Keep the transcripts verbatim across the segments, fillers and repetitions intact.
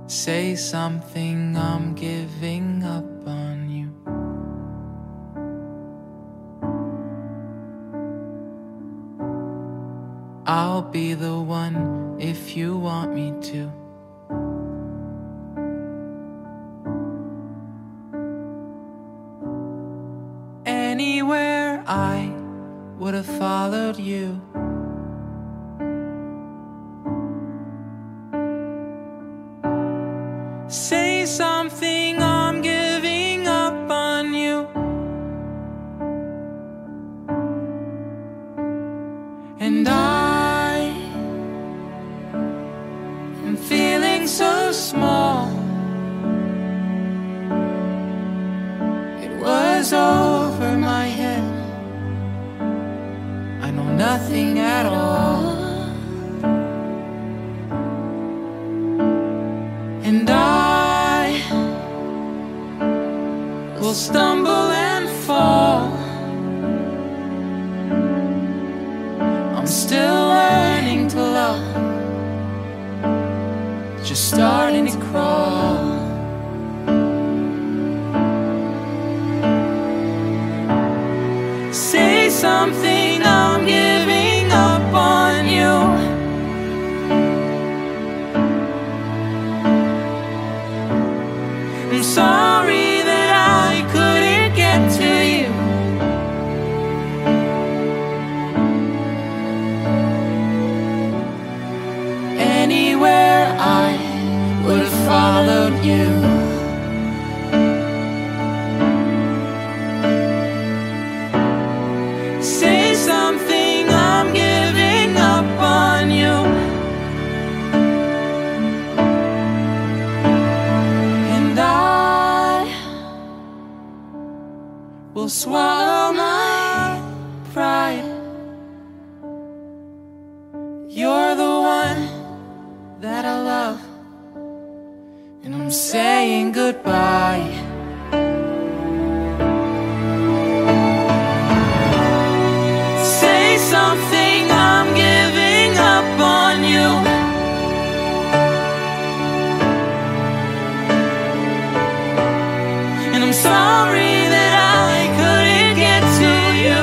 Say something, I'm giving up on you. I'll be the one if you want me to. Anywhere I would have followed you. Say something, I'm giving up on you. And I am feeling so small. It was over my head. I know nothing at all. And I will stumble and fall. I'm still learning to love, just starting to crawl. Say something, I'm giving up on you. I'm sorry that I couldn't get to you. Anywhere I would have followed you. Say something, I'm giving up on you. And I will swallow my pride. You're the one that I love, and I'm saying goodbye. Say something, I'm giving up on you. And I'm sorry that I couldn't get to you.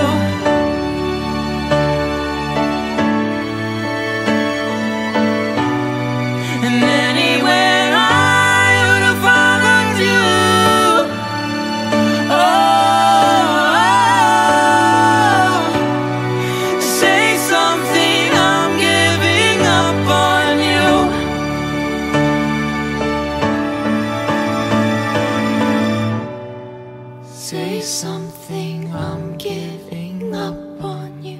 And anywhere I would have followed you. Oh, say something, I'm giving up on you. Say something, I'm giving up on you.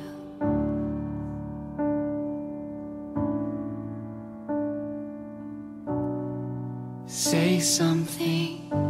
Say something.